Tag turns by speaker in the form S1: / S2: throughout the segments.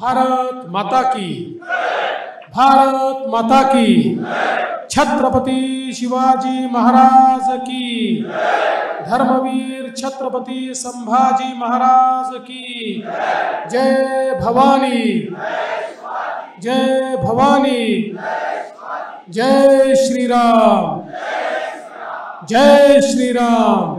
S1: भारत माता की, भारत माता की, छत्रपति शिवाजी महाराज की, धर्मवीर छत्रपति संभाजी महाराज की, जय भवानी, जय भवानी, जय श्री राम, जय श्री राम।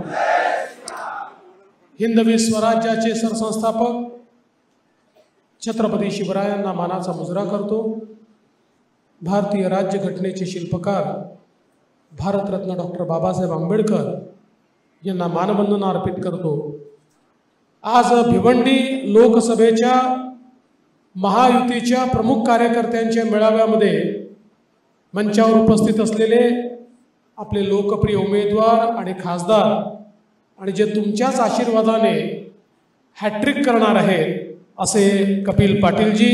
S1: हिंदवी स्वराज्याचे सरसंस्थापक छत्रपती शिवरायांना मानाचा मुजरा करतो। भारतीय राज्यघटनेचे शिल्पकार भारतरत्न डॉक्टर बाबासाहेब आंबेडकर यांना मानवंदना अर्पित करतो। आज भिवंडी लोकसभेच्या महायुतीच्या प्रमुख कार्यकर्त्यांच्या मेळाव्यामध्ये मंचावर उपस्थित असलेले आपले लोकप्रिय उमेदवार आणि खासदार आणि जे तुमच्याच आशीर्वादाने हॅट्रिक करणार आहेत असे कपिल पाटीलजी,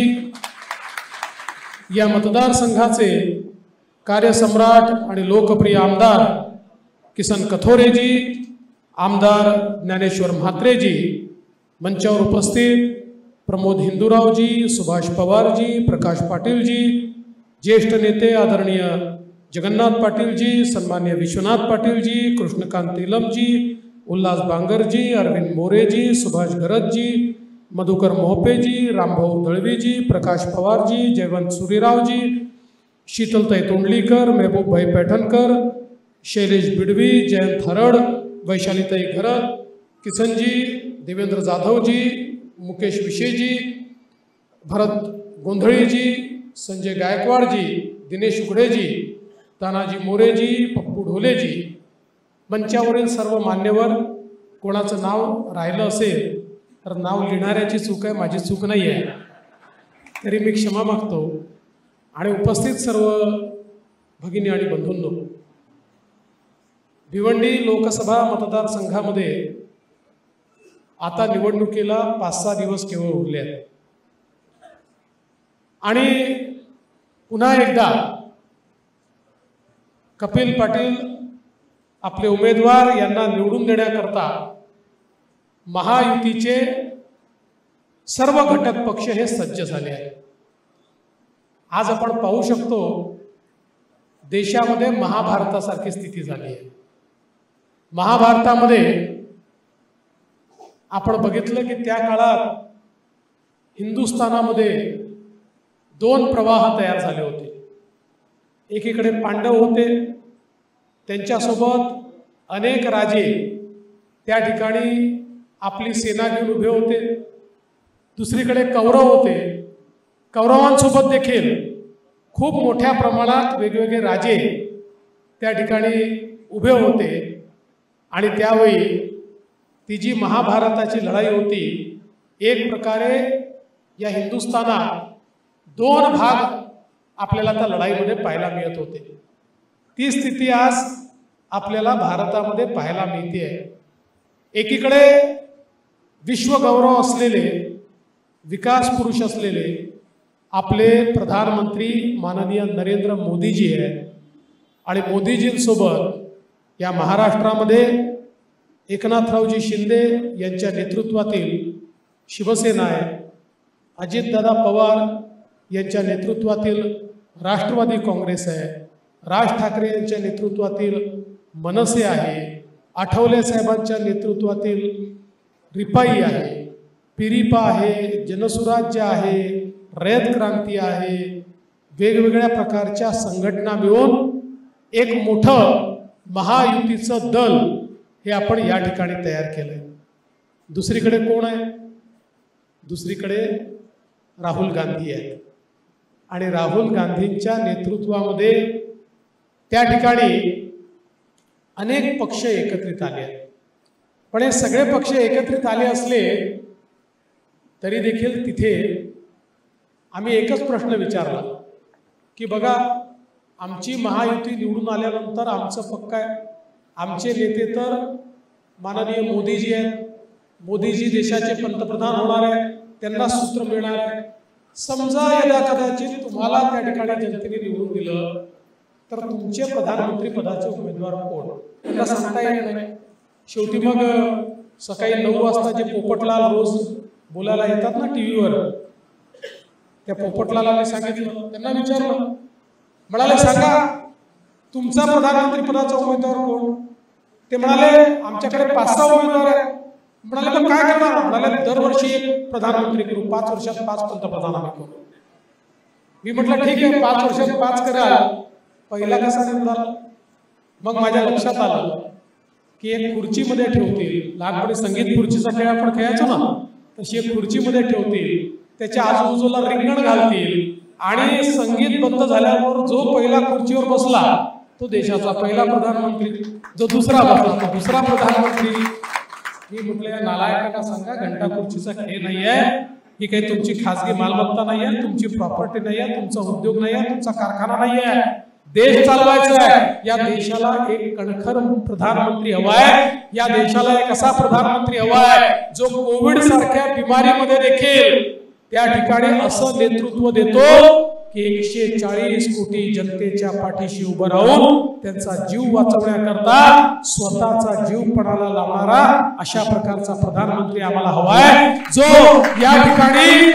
S1: या मतदारसंघाचे कार्यसम्राट आणि लोकप्रिय आमदार किसन कथोरेजी, आमदार ज्ञानेश्वर म्हात्रेजी, मंचावर उपस्थित प्रमोद हिंदूरावजी, सुभाष पवारजी, प्रकाश पाटीलजी, ज्येष्ठ नेते आदरणीय जगन्नाथ पाटीलजी, सन्मान्य विश्वनाथ पाटीलजी, कृष्णकांत तेलमजी, उल्हास बांगरजी, अरविंद मोरेजी, सुभाष गरजजी, मधुकर मोहपेजी, रामभाऊ दळवीजी, प्रकाश पवारजी, जयवंत सूर्यरावजी, शीतलताई तोंडलीकर, महबूबभाई पैठणकर, शैलेश बिडवी, जयंत हरड, वैशालीताई घरत, किसनजी, देवेंद्र जाधवजी, मुकेश विशेजी, भरत गोंधळीजी, संजय गायकवाडजी, दिनेश उघडेजी, तानाजी मोरेजी, पप्पू ढोलेजी, मंचावरील सर्व मान्यवर, कोणाचं नाव राहिलं असेल तर नाव लिहिणाऱ्याची चूक आहे, माझी चूक नाही आहे, तरी मी क्षमा मागतो। आणि उपस्थित सर्व भगिनी आणि बंधूंनो, भिवंडी लोकसभा मतदारसंघामध्ये आता निवडणुकीला 5-6 दिवस केवळ उरले आहेत आणि पुन्हा एकदा कपिल पाटील आपले उमेदवार यांना निवडून देण्याकरता महायुतीचे सर्व घटक पक्ष हे सज्ज झाले आहेत। आज आपण पाहू शकतो देशामध्ये महाभारतासारखी स्थिती झाली आहे। महाभारतामध्ये आपण बघितलं की त्या काळात हिंदुस्थानामध्ये 2 प्रवाह तयार झाले होते। एकीकडे पांडव होते, त्यांच्यासोबत अनेक राजे त्या ठिकाणी आपली सेना घेऊन उभे होते। दुसरीकडे कौरव होते, कौरवांसोबत देखील खूप मोठ्या प्रमाणात वेगवेगळे राजे त्या ठिकाणी उभे होते। आणि त्यावेळी ती जी महाभारताची लढाई होती, एक प्रकारे या हिंदुस्थानात 2 भाग आपल्याला त्या लढाईमध्ये पाहायला मिळत होते। ती स्थिती आज आपल्याला भारतामध्ये पाहायला मिळते आहे। एकीकडे विश्वगौरव असलेले, विकास पुरुष असलेले आपले प्रधानमंत्री माननीय नरेंद्र मोदीजी आहेत आणि मोदीजींसोबत या महाराष्ट्रामध्ये एकनाथरावजी शिंदे यांच्या नेतृत्वातील शिवसेना आहे, अजितदादा पवार यांच्या नेतृत्वातील राष्ट्रवादी काँग्रेस आहे, राज ठाकरे यांच्या नेतृत्वातील मनसे आहे, आठवले साहेबांच्या नेतृत्वातील रिपाई आहे, पिरिपा आहे, जनसुराज्य आहे, रयत क्रांती आहे, वेगवेगळ्या प्रकारच्या संघटना मिळून एक मोठं महायुतीचं दल हे आपण या ठिकाणी तयार केलं आहे। दुसरीकडे कोण आहे? दुसरीकडे राहुल गांधी आहेत आणि राहुल गांधींच्या नेतृत्वामध्ये त्या ठिकाणी अनेक पक्ष एकत्रित आले आहेत। पण हे सगळे पक्ष एकत्रित आले असले तरी देखील तिथे आम्ही एकच प्रश्न विचारला की बघा, आमची महायुती निवडून आल्यानंतर आमचं पक्क आहे, आमचे नेते तर माननीय मोदीजी आहेत, मोदीजी देशाचे पंतप्रधान होणार आहे, त्यांना सूत्र मिळणार आहे। समजा यदा कदाचित तुम्हाला त्या ठिकाणी जनतेने निवडून दिलं तर तुमचे प्रधानमंत्री पदाचे उमेदवार कोण, त्यांना सांगता येत नाही। शेवटी मग सकाळी 9 वाजता जे पोपटलाल रोज बोलायला येतात ना टीव्हीवर, त्या पोपटलालांनी सांगितलं, त्यांना विचारलं, म्हणाले सांगा तुमचा प्रधानमंत्री पदाचा उमेदवार कोण? ते म्हणाले आमच्याकडे 5-6 उमेदवार आहेत. म्हणाले मग काय करणार? म्हणाले दरवर्षी एक प्रधानमंत्री करू, 5 वर्षात 5 पंतप्रधान आम्ही करू. मी म्हटलं ठीक आहे, 5 वर्षात 5 कराल, पहिला कसा निवडाल? मग माझ्या लक्षात आलं की एक खुर्चीमध्ये ठेवतील, लहानपणी संगीत खुर्चीचा खेळ आपण खेळायचो ना, तशी एक खुर्चीमध्ये ठेवतील, त्याच्या आजूबाजूला रिंगण घालतील आणि संगीत बंद झाल्यावर जो पहिला खुर्चीवर बसला तो देशाचा पहिला प्रधानमंत्री, जो दुसरा बसला तो दुसरा प्रधानमंत्री. मी म्हटलं या नालायकांना सांगा, घंटा खुर्चीचा खेळ नाहीये, ही काही तुमची खासगी मालमत्ता नाहीये, तुमची प्रॉपर्टी नाहीये, तुमचा उद्योग नाहीये, तुमचा कारखाना नाहीये. देश चालवायचा आहे. या देशाला एक कणखर प्रधानमंत्री हवाय. या देशाला एक असा प्रधानमंत्री हवाय जो कोविड सारख्या बिमारीमध्ये देखील त्या ठिकाणी असं नेतृत्व देतो की 140 कोटी जनतेच्या पाठीशी उभं राहून त्यांचा जीव वाचवण्याकरता स्वतःचा जीव पणाला लावणारा अशा प्रकारचा प्रधानमंत्री आम्हाला हवाय, जो या ठिकाणी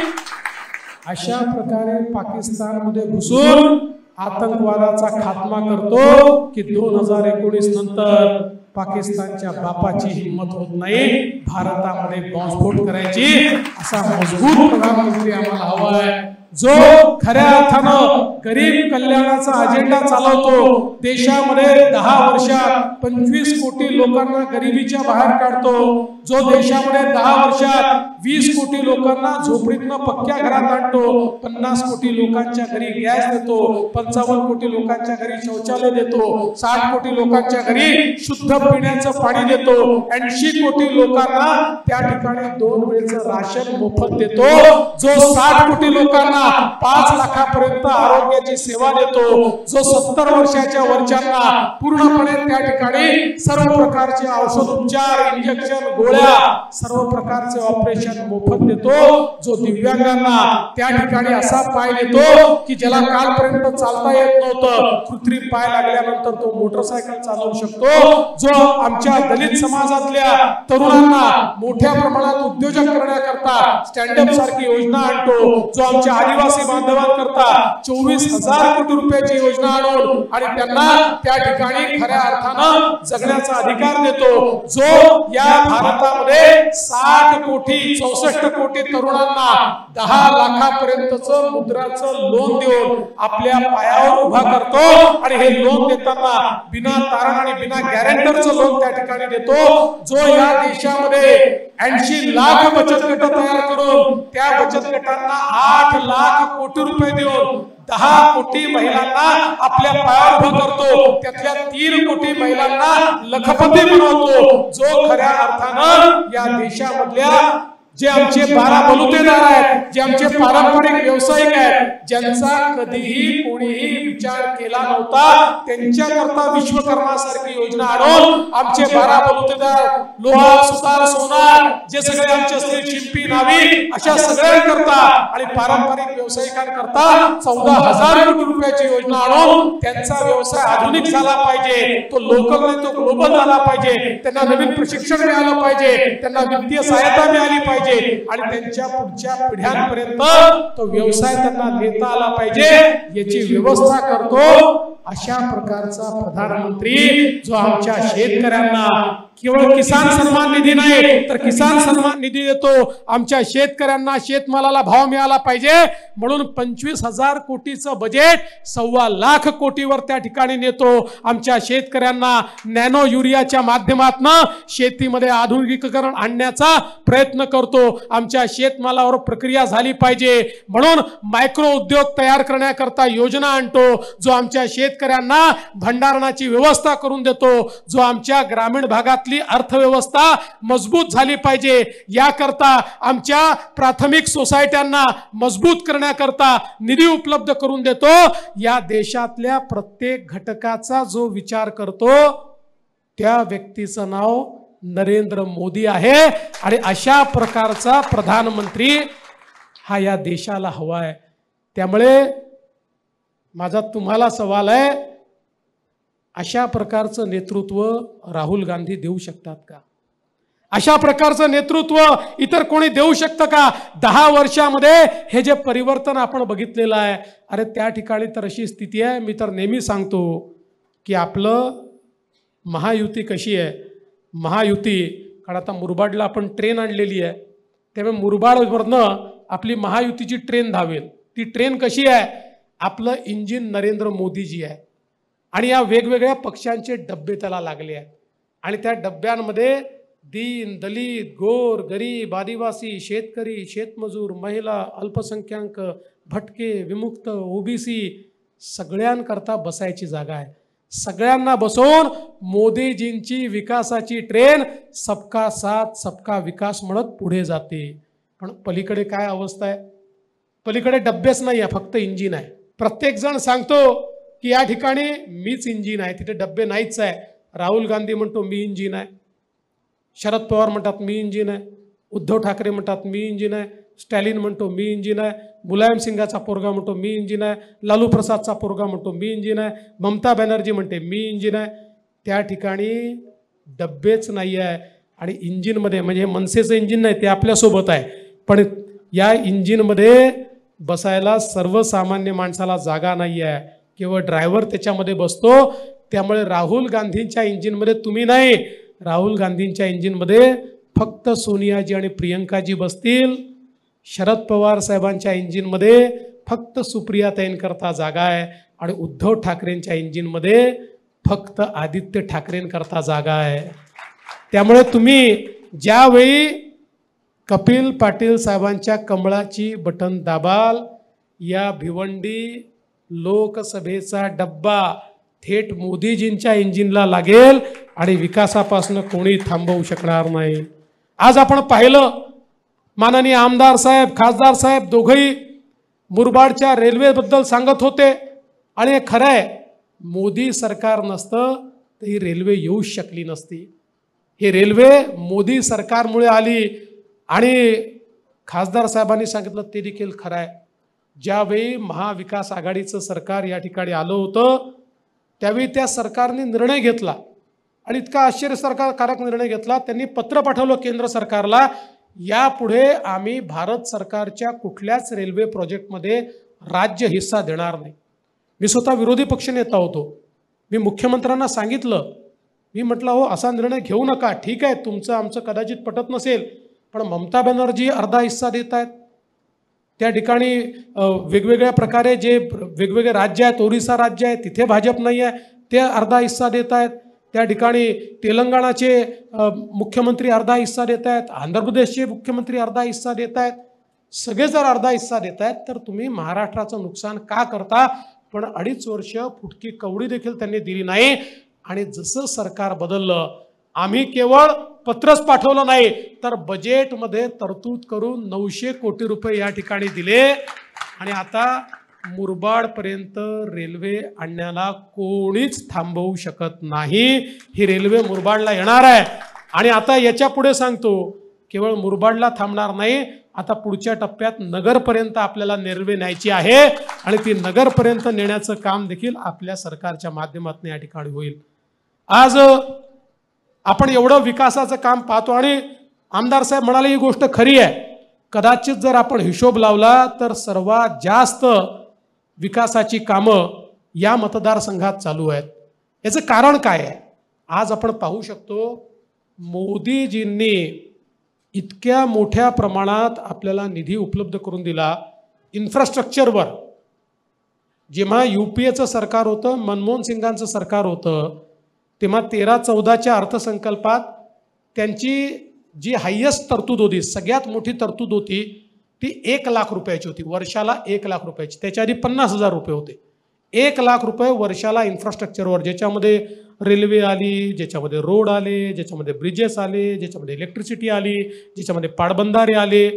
S1: अशा प्रकारे पाकिस्तानमध्ये घुसून आतंकवादाचा खात्मा करतो की 2019 नंतर पाकिस्तानच्या बापाची हिम्मत होत नाही भारतामध्ये बॉम्बस्फोट करायची. असा मजबूत प्रधानमंत्री आम्हाला हवाय, जो खऱ्या अर्थानं गरीब कल्याणाचा अजेंडा चालवतो. देशामध्ये 10 वर्षात 25 कोटी लोकांना गरिबीच्या बाहेर काढतो, जो देशामध्ये 10 वर्षात 20 कोटी लोकांना झोपडीतनं पक्क्या घरात आणतो, 50 कोटी लोकांच्या घरी गॅस देतो, 55 कोटी लोकांच्या घरी शौचालय देतो, 60 कोटी लोकांच्या घरी शुद्ध पिण्याचं पाणी देतो, 80 कोटी लोकांना त्या ठिकाणी 2 वेळचं राशन मोफत देतो, जो 60 कोटी लोकांना 5 लाखापर्यंत आरोग्याची सेवा देतो, जो 70 वर्षाच्या वरच्यांना पूर्णपणे त्या ठिकाणी सर्व प्रकारचे औषध उपचार, इंजेक्शन, गोळ्या, सर्व प्रकारचे ऑपरेशन मोफत देतो, जो दिव्यांगांना त्या ठिकाणी असा पाय देतो की ज्याला कालपर्यंत चालता येत नव्हतं, कृत्रिम पाय लागल्यानंतर तो मोटरसायकल चालवू शकतो, जो आमच्या दलित समाजातल्या तरुणांना मोठ्या प्रमाणात उद्योजक करण्याकरता स्टँडअप सारखी योजना आणतो, जो आमच्या आदिवासी बांधवांकरता 24,000 कोटी रुपयाची योजना आणून आणि त्यांना त्या ठिकाणी खऱ्या अर्थानं जगण्याचा अधिकार देतो, जो या भारतामध्ये 60 कोटी 64 कोटी तरुणांना 10 लाखापर्यंतचं मुद्राचं लोन देऊन आपल्या पायावर उभा करतो आणि हे लोन देताना बिना तारण आणि बिना गॅरंटरचं लोन त्या ठिकाणी देतो, जो या देशामध्ये 80 लाख बचत गट तयार करून त्या बचत गटांना 8 लाख कोटी रुपये देऊन 10 कोटी महिलांना आपल्या पायावर उभं करतो, त्यातल्या 3 कोटी महिलांना लखपती बनवतो, जो खऱ्या अर्थानं या देशामधल्या जे आमचे 12 बलुतेदार आहेत, जे आमचे पारंपरिक व्यावसायिक आहेत, ज्यांचा कधीही कोणीही विचार केला नव्हता, त्यांच्याकरता विश्वकर्मासारखी योजना आणून आमचे 12 बलुतेदार लोहार, सुतार, सोनार, जे सगळे आमचे असतील शिंपी, नावी, अशा सगळ्यांकरता आणि पारंपरिक व्यावसायिकांकरता 14,000 कोटी रुपयाची योजना आणून त्यांचा व्यवसाय आधुनिक झाला पाहिजे, तो लोकल नाही तो ग्लोबल झाला पाहिजे, त्यांना नवीन प्रशिक्षण मिळालं पाहिजे, त्यांना वित्तीय सहायता मिळाली पाहिजे आणि त्यांच्या पुढच्या पिढ्यांपर्यंत तो व्यवसाय त्यांना नेता आला पाहिजे, याची व्यवस्था करतो. अशा प्रकारचा प्रधानमंत्री जो आमच्या शेतकऱ्यांना केवळ किसान सन्मान निधी नाही तर किसान सन्मान निधी देतो, आमच्या शेतकऱ्यांना शेतमालाला भाव मिळाला पाहिजे म्हणून 25,000 कोटीचं बजेट 1.25 लाख कोटीवर त्या ठिकाणी नेतो. आमच्या शेतकऱ्यांना नॅनो युरियाच्या माध्यमातून शेतीमध्ये आधुनिकीकरण आणण्याचा प्रयत्न करतो. आमच्या शेतमालावर प्रक्रिया झाली पाहिजे म्हणून मायक्रो उद्योग तयार करण्याकरता योजना आणतो, जो आमच्या शेतकऱ्यांना भंडारणाची व्यवस्था करून देतो, जो आमच्या ग्रामीण भागात अर्थव्यवस्था मजबूत झाली पाहिजे याकरता आमच्या प्राथमिक सोसायट्यांना मजबूत करण्याकरता निधी उपलब्ध करून देतो. या देशातल्या प्रत्येक घटकाचा जो विचार करतो त्या व्यक्तीचं नाव नरेंद्र मोदी आहे आणि अशा प्रकारचा प्रधानमंत्री हा या देशाला हवा आहे. त्यामुळे माझा तुम्हाला सवाल आहे, अशा प्रकारचं नेतृत्व राहुल गांधी देऊ शकतात का? अशा प्रकारचं नेतृत्व इतर कोणी देऊ शकतं का? 10 वर्षामध्ये हे जे परिवर्तन आपण बघितलेलं आहे, अरे त्या ठिकाणी तर अशी स्थिती आहे. मी तर नेहमी सांगतो की आपलं महायुती कशी आहे, महायुती, कारण आता मुरबाडला आपण ट्रेन आणलेली आहे, त्यामुळे मुरबाडवरनं आपली महायुतीची ट्रेन धावेल. ती ट्रेन कशी आहे? आपलं इंजिन नरेंद्र मोदीजी आहे आणि या वेगवेगळ्या पक्षांचे डब्बे त्याला लागले आहेत आणि त्या डब्यांमध्ये दीन, दलित, गोर, गरीब, आदिवासी, शेतकरी, शेतमजूर, महिला, अल्पसंख्याक, भटके, विमुक्त, ओबीसी सगळ्यांकरता बसायची जागा आहे. सगळ्यांना बसवून मोदीजींची विकासाची ट्रेन सबका साथ सबका विकास म्हणत पुढे जाते. पण पलीकडे काय अवस्था आहे? पलीकडे डब्बेच नाही आहे, फक्त इंजिन आहे. प्रत्येक जण सांगतो की या ठिकाणी मीच इंजिन आहे, तिथे डब्बे नाहीच आहे. राहुल गांधी म्हणतो मी इंजिन आहे, शरद पवार म्हणतात मी इंजिन आहे, उद्धव ठाकरे म्हणतात मी इंजिन आहे, स्टॅलिन म्हणतो मी इंजिन आहे, मुलायम सिंगाचा पोरगा म्हणतो मी इंजिन आहे, लालू प्रसादचा पोरगा म्हणतो मी इंजिन आहे, ममता बॅनर्जी म्हणते मी इंजिन आहे. त्या ठिकाणी डब्बेच नाही आहे आणि इंजिनमध्ये म्हणजे मनसेचं इंजिन नाही, ते आपल्यासोबत आहे, पण या इंजिनमध्ये बसायला सर्वसामान्य माणसाला जागा नाही आहे, केवळ ड्रायव्हर त्याच्यामध्ये बसतो. त्यामुळे राहुल गांधींच्या इंजिनमध्ये तुम्ही नाही, राहुल गांधींच्या इंजिनमध्ये फक्त सोनियाजी आणि प्रियंकाजी बसतील. शरद पवार साहेबांच्या इंजिनमध्ये फक्त सुप्रियाताईंकरता जागा आहे आणि उद्धव ठाकरेंच्या इंजिनमध्ये फक्त आदित्य ठाकरेंकरता जागा आहे. त्यामुळे तुम्ही ज्यावेळी कपिल पाटील साहेबांच्या कमळाची बटन दाबाल, या भिवंडी लोकसभेचा डब्बा थेट मोदीजींच्या इंजिनला लागेल आणि विकासापासून कोणी थांबवू शकणार नाही. आज आपण पाहिलं, माननीय आमदार साहेब, खासदार साहेब दोघंही मुरबाडच्या रेल्वेबद्दल सांगत होते आणि हे खरं आहे, मोदी सरकार नसतं तर ही रेल्वे येऊच शकली नसती. ही रेल्वे मोदी सरकारमुळे आली आणि खासदार साहेबांनी सांगितलं ते देखील खरं आहे. ज्यावेळी महाविकास आघाडीचं सरकार या ठिकाणी आलं होतं त्यावेळी त्या सरकारने निर्णय घेतला आणि इतका आश्चर्यकारक निर्णय घेतला. त्यांनी पत्र पाठवलं केंद्र सरकारला, यापुढे आम्ही भारत सरकारच्या कुठल्याच रेल्वे प्रोजेक्टमध्ये राज्य हिस्सा देणार नाही. मी स्वतः विरोधी पक्षनेता होतो. मी मुख्यमंत्र्यांना सांगितलं, मी म्हटलं हो असा निर्णय घेऊ नका, ठीक आहे तुमचं आमचं कदाचित पटत नसेल, पण ममता बॅनर्जी अर्धा हिस्सा देत आहेत. त्या ठिकाणी वेगवेगळ्या प्रकारे जे वेगवेगळे राज्य आहेत, ओरिसा राज्य आहे तिथे भाजप नाही आहे, ते अर्धा हिस्सा देत आहेत. त्या ठिकाणी तेलंगणाचे मुख्यमंत्री अर्धा हिस्सा देत आहेत, आंध्र प्रदेशचे मुख्यमंत्री अर्धा हिस्सा देत आहेत. सगळे जर अर्धा हिस्सा देत आहेत तर तुम्ही महाराष्ट्राचं नुकसान का करता? पण 2.5 वर्ष फुटकी कवडी देखील त्यांनी दिली नाही. आणि जसं सरकार बदललं, आम्ही केवळ पत्रच पाठवलं नाही तर बजेटमध्ये तरतूद करून 900 कोटी रुपये या ठिकाणी दिले आणि आता मुरबाडपर्यंत रेल्वे आणण्याला कोणीच थांबवू शकत नाही. ही रेल्वे मुरबाडला येणार आहे आणि आता याच्या पुढे सांगतो, केवळ मुरबाडला थांबणार नाही, आता पुढच्या टप्प्यात नगरपर्यंत आपल्याला रेल्वे न्यायची आहे आणि ती नगरपर्यंत नेण्याचं काम देखील आपल्या सरकारच्या माध्यमातून या ठिकाणी होईल. आज आपण एवढं विकासाचं काम पाहतो आणि आमदार साहेब म्हणाले ही गोष्ट खरी आहे. कदाचित जर आपण हिशोब लावला तर सर्वात जास्त विकासाची कामं या मतदारसंघात चालू आहेत. याचं कारण काय आहे? आज आपण पाहू शकतो, मोदीजींनी इतक्या मोठ्या प्रमाणात आपल्याला निधी उपलब्ध करून दिला इन्फ्रास्ट्रक्चरवर. जेव्हा UPAचं सरकार होतं, मनमोहन सिंगांचं सरकार होतं, तेव्हा 13-14च्या अर्थसंकल्पात त्यांची जी हायेस्ट तरतूद होती, सगळ्यात मोठी तरतूद होती, ती 1 लाख रुपयाची होती, वर्षाला 1 लाख रुपयाची. त्याच्या आधी 50,000 रुपये होते. 1 लाख रुपये वर्षाला इन्फ्रास्ट्रक्चरवर, ज्याच्यामध्ये रेल्वे आली, ज्याच्यामध्ये रोड आले, ज्याच्यामध्ये ब्रिजेस आले, ज्याच्यामध्ये इलेक्ट्रिसिटी आली, ज्याच्यामध्ये पाटबंधारे आले.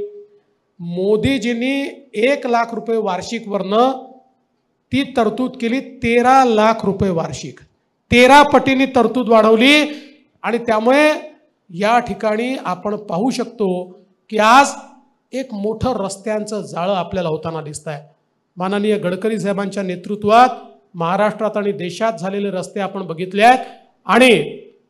S1: मोदीजींनी 1 लाख रुपये वार्षिकवरनं ती तरतूद केली 13 लाख रुपये वार्षिक. 13 पटीने तरतूद वाढवली आणि त्यामुळे या ठिकाणी आपण पाहू शकतो की आज एक मोठं रस्त्यांचं जाळं आपल्याला होताना दिसत आहे. माननीय गडकरी साहेबांच्या नेतृत्वात महाराष्ट्रात आणि देशात झालेले रस्ते आपण बघितले आहेत आणि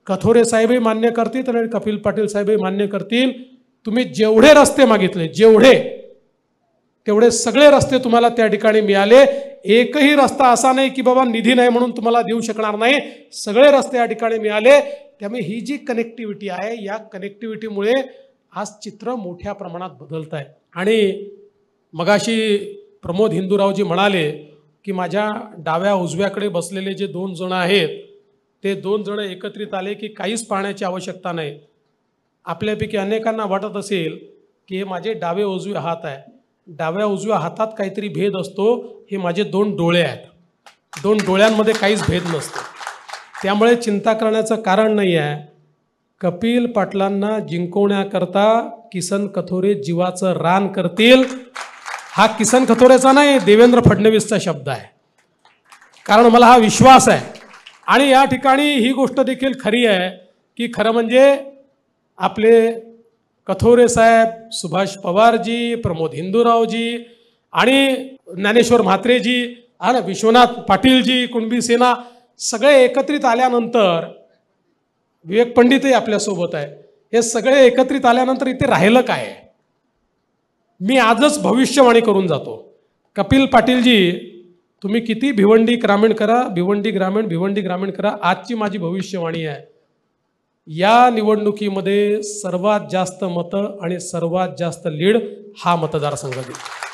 S1: कथोरे साहेबही मान्य करतील आणि कपिल पाटील साहेबही मान्य करतील, तुम्ही जेवढे रस्ते मागितले तेवढे सगळे रस्ते तुम्हाला त्या ठिकाणी मिळाले. एकही रस्ता असा नाही की बाबा निधी नाही म्हणून तुम्हाला देऊ शकणार नाही, सगळे रस्ते या ठिकाणी मिळाले. त्यामुळे ही जी कनेक्टिव्हिटी आहे, या कनेक्टिव्हिटीमुळे आज चित्र मोठ्या प्रमाणात बदलत आहे. आणि मगाशी प्रमोद हिंदूरावजी म्हणाले की माझ्या डाव्या उजव्याकडे बसलेले जे 2 जण आहेत ते 2 जण एकत्रित आले की काहीच पाहण्याची आवश्यकता नाही. आपल्यापैकी अनेकांना वाटत असेल की हे माझे डावे उजवे हात आहे, डाव्या उजव्या हातात काहीतरी भेद असतो, हे माझे 2 डोळे आहेत, 2 डोळ्यांमध्ये काहीच भेद नसतो. त्यामुळे चिंता करण्याचं कारण नाही आहे. कपिल पाटलांना जिंकवण्याकरता किसन कथोरे जीवाचं रान करतील. हा किसन कथोरेचा नाही, देवेंद्र फडणवीसचा शब्द आहे, कारण मला हा विश्वास आहे. आणि या ठिकाणी ही गोष्ट देखील खरी आहे की खरं म्हणजे आपले कथोरे साहेब, सुभाष पवारजी, प्रमोद हिंदूरावजी आणि ज्ञानेश्वर म्हात्रेजी आणि विश्वनाथ पाटीलजी, कुणबी सेना सगळे एकत्रित आल्यानंतर, विवेक पंडितही आपल्यासोबत आहे, हे सगळे एकत्रित आल्यानंतर इथे राहिलं काय आहे? मी आजच भविष्यवाणी करून जातो. कपिल पाटीलजी, तुम्ही किती भिवंडी ग्रामीण करा, भिवंडी ग्रामीण करा, आजची माझी भविष्यवाणी आहे, या निवडणुकीमध्ये सर्वात जास्त मतं आणि सर्वात जास्त लीड हा मतदारसंघ देईल.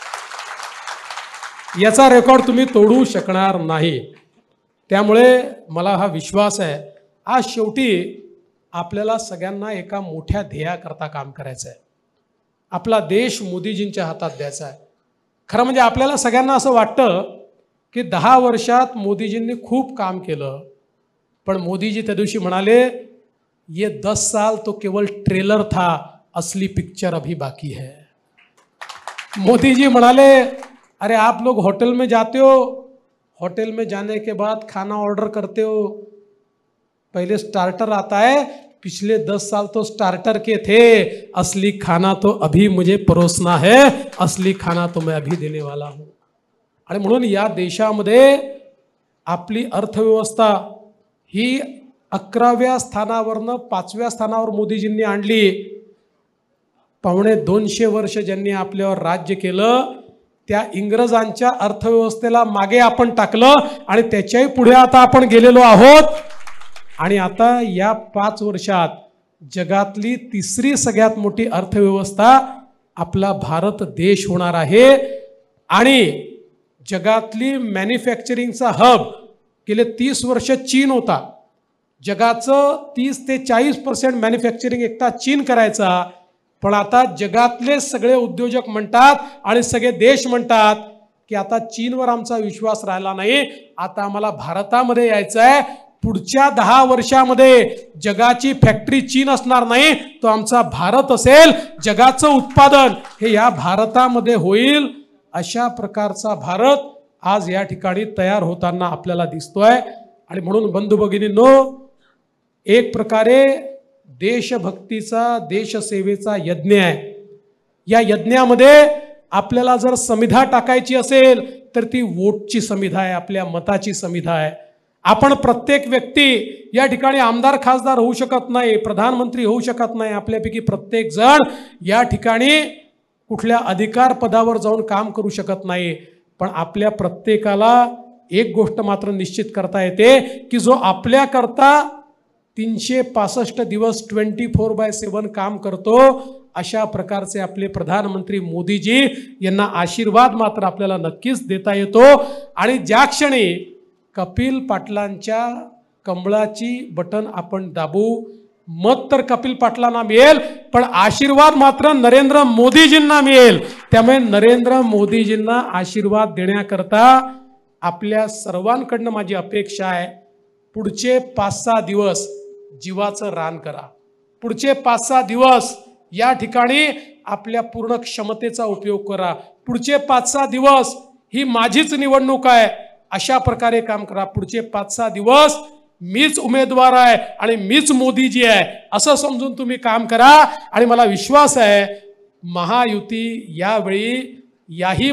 S1: याचा रेकॉर्ड तुम्ही तोडू शकणार नाही. त्यामुळे मला हा विश्वास आहे. आज शेवटी आपल्याला सगळ्यांना एका मोठ्या ध्येयाकरता काम करायचं आहे. आपला देश मोदीजींच्या हातात द्यायचा आहे. खरं म्हणजे आपल्याला सगळ्यांना असं वाटतं की 10 वर्षात मोदीजींनी खूप काम केलं, पण मोदीजी त्या दिवशी म्हणाले ये 10 साल तो केवल ट्रेलर था, असली पिक्चर अभी बाकी है. मोदीजी म्हणाले अरे आप लोग होटल में जाते हो, होटल में जाने के बाद खाना ऑर्डर करते हो, पहले स्टार्टर आता है, पिछले 10 साल तो स्टार्टर के थे, असली खाना तो अभी मुझे परोसना है, असली खाना तो मैं अभी देने वाला हूं. आणि म्हणून या देशामध्ये आपली अर्थव्यवस्था ही 11व्या स्थानावरनं 5व्या स्थानावर मोदीजींनी आणली. 250 वर्ष ज्यांनी आपल्यावर राज्य केलं त्या इंग्रजांच्या अर्थव्यवस्थेला मागे आपण टाकलं आणि त्याच्याही पुढे आता आपण गेलेलो आहोत. आणि आता या 5 वर्षात जगातली 3री सगळ्यात मोठी अर्थव्यवस्था आपला भारत देश होणार आहे. आणि जगातली मॅन्युफॅक्चरिंगचा हब गेले 30 वर्ष चीन होता. जगाचं 30 ते 40% मॅन्युफॅक्चरिंग एकटा चीन करायचा. पण आता जगातले सगळे उद्योजक म्हणतात आणि सगळे देश म्हणतात की आता चीनवर आमचा विश्वास राहिला नाही, आता आम्हाला भारतामध्ये यायचं आहे. पुढच्या 10 वर्षामध्ये जगाची फॅक्टरी चीन असणार नाही, तो आमचा भारत असेल. जगाचं उत्पादन हे या भारतामध्ये होईल. अशा प्रकारचा भारत आज या ठिकाणी तयार होताना आपल्याला दिसतोय. आणि म्हणून बंधू भगिनींनो, एक प्रकारे देशभक्तीचा, देशसेवेचा यज्ञ आहे. या यज्ञामध्ये आपल्याला जर समिधा टाकायची असेल तर ती वोटची समिधा आहे, आपल्या मताची समिधा आहे. आपण प्रत्येक व्यक्ती या ठिकाणी आमदार खासदार होऊ शकत नाही, प्रधानमंत्री होऊ शकत नाही. आपल्यापैकी प्रत्येक जण या ठिकाणी कुठल्या अधिकार पदावर जाऊन काम करू शकत नाही. पण आपल्या प्रत्येकाला एक गोष्ट मात्र निश्चित करता येते की जो आपल्याकरता 365 दिवस 24/7 काम करतो, अशा प्रकारचे आपले प्रधानमंत्री मोदीजी यांना आशीर्वाद मात्र आपल्याला नक्कीच देता येतो. आणि ज्या क्षणी कपिल पाटलांच्या कमळाची बटन आपण दाबू, मत तर कपिल पाटलांना मिळेल, पण आशीर्वाद मात्र नरेंद्र मोदीजींना मिळेल. त्यामुळे नरेंद्र मोदीजींना आशीर्वाद देण्याकरता आपल्या सर्वांकडनं माझी अपेक्षा आहे, पुढचे 5-6 दिवस जीवाचं रान करा. पुढचे 5-6 दिवस या ठिकाणी आपल्या पूर्ण क्षमतेचा उपयोग करा. पुढचे 5-6 दिवस ही माझीच निवडणूक आहे अशा प्रकारे काम करा. पुढचे 5-6 दिवस मीच उमेदवार आहे आणि मीच मोदीजी आहे असं समजून तुम्ही काम करा. आणि मला विश्वास आहे महायुती यावेळी याही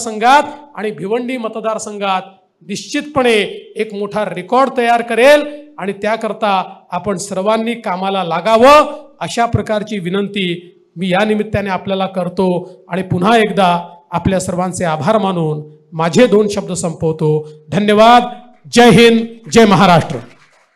S1: मतदारसंघात आणि भिवंडी मतदारसंघात निश्चितपणे एक मोठा रेकॉर्ड तयार करेल. आणि त्याकरता आपण सर्वांनी कामाला लागावं अशा प्रकारची विनंती मी या निमित्ताने आपल्याला करतो आणि पुन्हा एकदा आपल्या सर्वांचे आभार मानून माझे 2 शब्द संपवतो. धन्यवाद. जय हिंद, जय महाराष्ट्र.